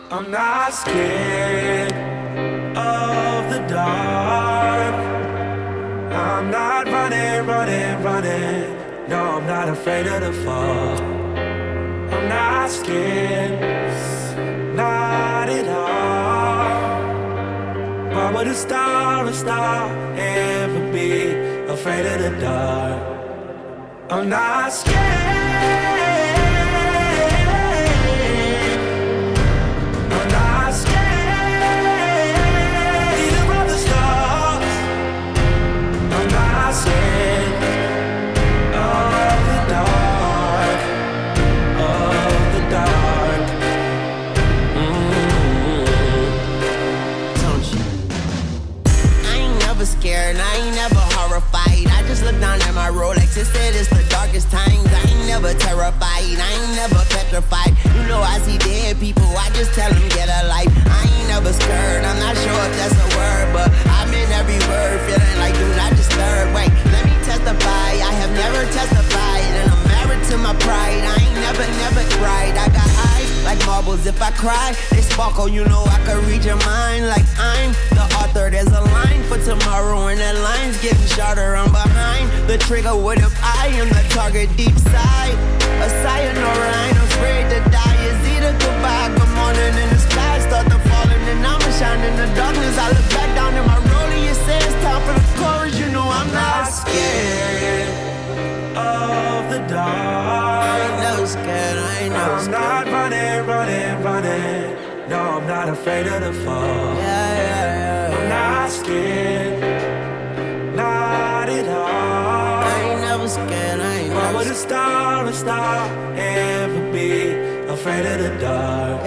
I'm not scared of the dark. I'm not running, running, running. No, I'm not afraid of the fall. I'm not scared, not at all. Why would a star ever be afraid of the dark? I'm not scared. Scared, I ain't never horrified. I just look down at my Rolex, it said it's the darkest times. I ain't never terrified, I ain't never petrified. You know I see dead people, I just tell them get a life. I ain't never scared, I'm not sure if that's a word, but I'm in every word, feeling like do not disturb. Wait, let me testify, I have never testified, and I'm married to my pride. I ain't never cried. I got eyes like marbles, if I cry, they sparkle. You know I can read your mind like I'm the author. There's a line for tomorrow, and that line's getting shorter. I'm behind the trigger. What if I am the target deep side? A sayonara, I ain't afraid to die. It's either goodbye, good morning, and the sky start to falling, and I'ma shine in the darkness. I look back down at my rollie, it says time for the chorus. You know I'm not scared of the dark. I ain't never scared, I ain't never scared. I'm not running, running, running. No, I'm not afraid of the fall. Yeah. I'm not scared, not at all. I ain't never scared, I ain't Why never would a star ever be afraid of the dark?